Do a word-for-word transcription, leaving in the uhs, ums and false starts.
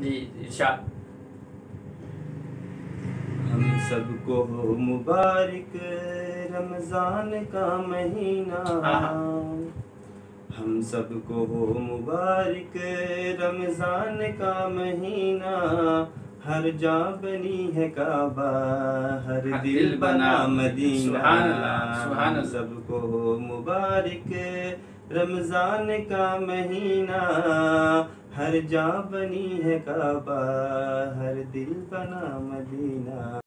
जी इरशाद। हम सबको हो मुबारक रमजान का महीना, हम सबको हो मुबारक रमजान का महीना। हर जा बनी है काबा, हर दिल बना मदीना। हम सबको हो मुबारक रमजान का महीना, हर जा बनी है काबा, हर दिल बना मदीना।